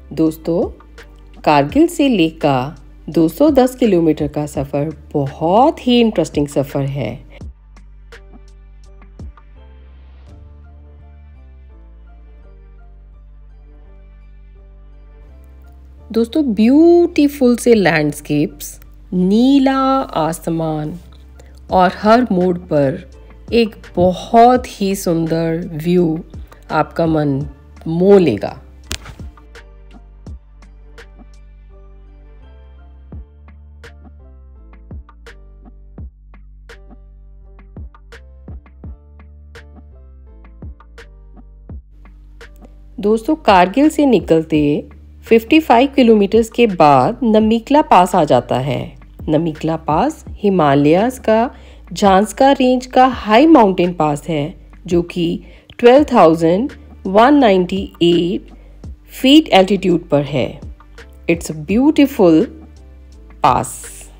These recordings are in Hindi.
दोस्तों, कारगिल से लेह का 210 किलोमीटर का सफ़र बहुत ही इंटरेस्टिंग सफ़र है। दोस्तों, ब्यूटीफुल से लैंडस्केप्स, नीला आसमान और हर मोड़ पर एक बहुत ही सुंदर व्यू आपका मन मोह लेगा। दोस्तों, कारगिल से निकलते 55 किलोमीटर्स के बाद नमीकला पास आ जाता है। नमीकला पास हिमालयाज़ का झांस्कार रेंज का हाई माउंटेन पास है, जो कि 12,198 फीट एल्टीट्यूड पर है। It's a beautiful pass.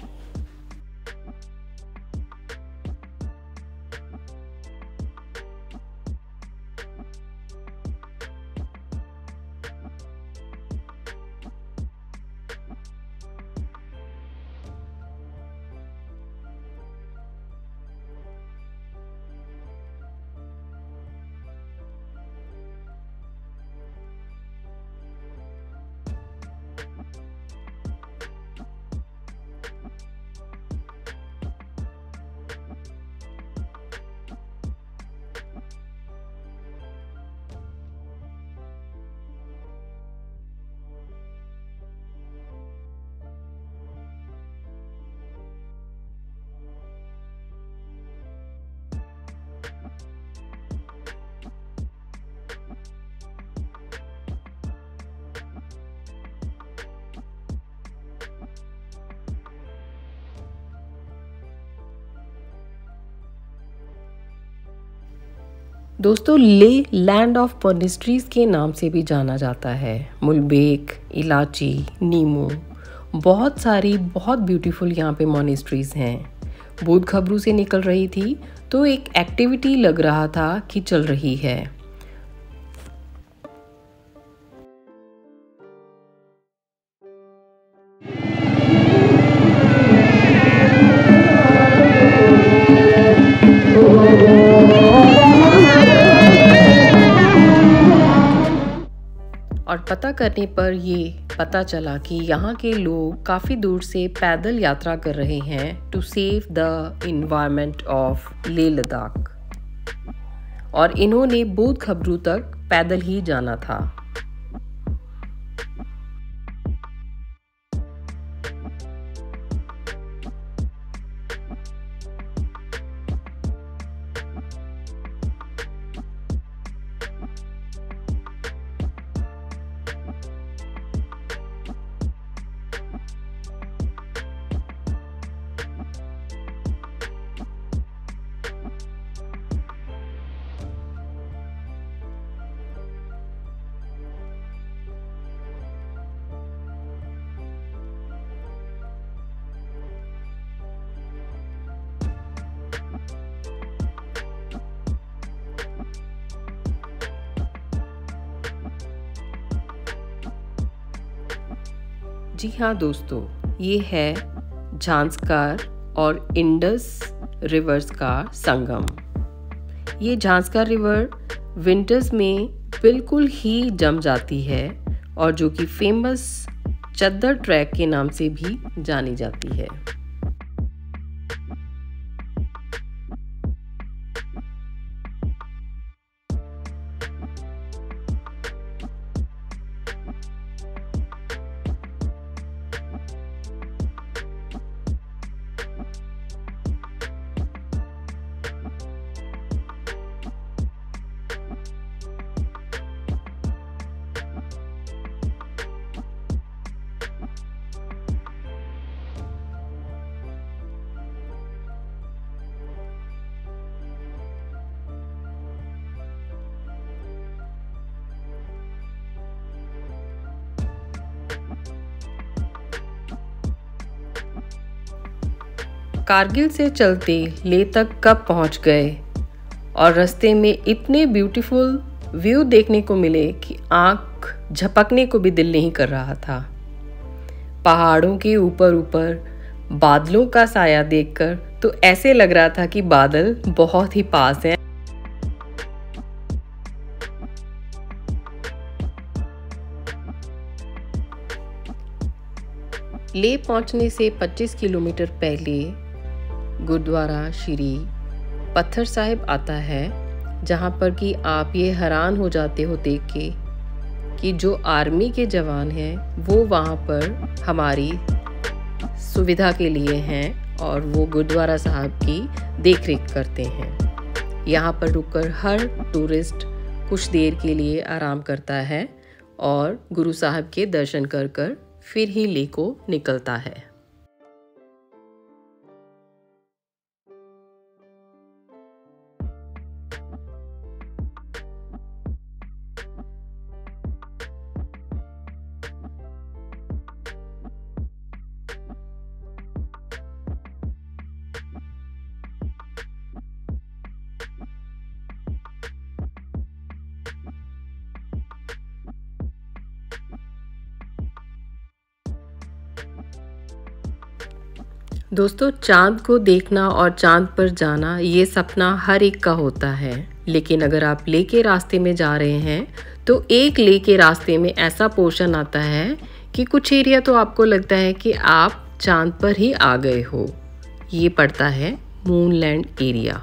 दोस्तों, लेह लैंड ऑफ मॉनेस्ट्रीज़ के नाम से भी जाना जाता है। मुलबेक, इलाची, नीमू, बहुत सारी बहुत ब्यूटीफुल यहाँ पे मॉनेस्ट्रीज़ हैं। बोध खबरू से निकल रही थी तो एक एक्टिविटी लग रहा था कि चल रही है। और पता करने पर ये पता चला कि यहाँ के लोग काफ़ी दूर से पैदल यात्रा कर रहे हैं to save the environment of Leh Ladakh, और इन्होंने बोध खबरू तक पैदल ही जाना था। जी हाँ दोस्तों, ये है झांस्कार और इंडस रिवर्स का संगम। ये झांस्कार रिवर विंटर्स में बिल्कुल ही जम जाती है और जो कि फेमस चद्दर ट्रैक के नाम से भी जानी जाती है। कारगिल से चलते लेह तक कब पहुंच गए और रास्ते में इतने ब्यूटीफुल व्यू देखने को मिले कि आंख झपकने को भी दिल नहीं कर रहा था। पहाड़ों के ऊपर ऊपर बादलों का साया देखकर तो ऐसे लग रहा था कि बादल बहुत ही पास हैं। लेह पहुंचने से 25 किलोमीटर पहले गुरुद्वारा श्री पत्थर साहिब आता है, जहां पर कि आप ये हैरान हो जाते हो देख के कि जो आर्मी के जवान हैं वो वहां पर हमारी सुविधा के लिए हैं और वो गुरुद्वारा साहब की देखरेख करते हैं। यहाँ पर रुककर हर टूरिस्ट कुछ देर के लिए आराम करता है और गुरु साहब के दर्शन कर कर फिर ही लेह को निकलता है। दोस्तों, चाँद को देखना और चाँद पर जाना ये सपना हर एक का होता है, लेकिन अगर आप लेह के रास्ते में जा रहे हैं तो एक लेह के रास्ते में ऐसा पोर्शन आता है कि कुछ एरिया तो आपको लगता है कि आप चाँद पर ही आ गए हो। ये पड़ता है मूनलैंड एरिया।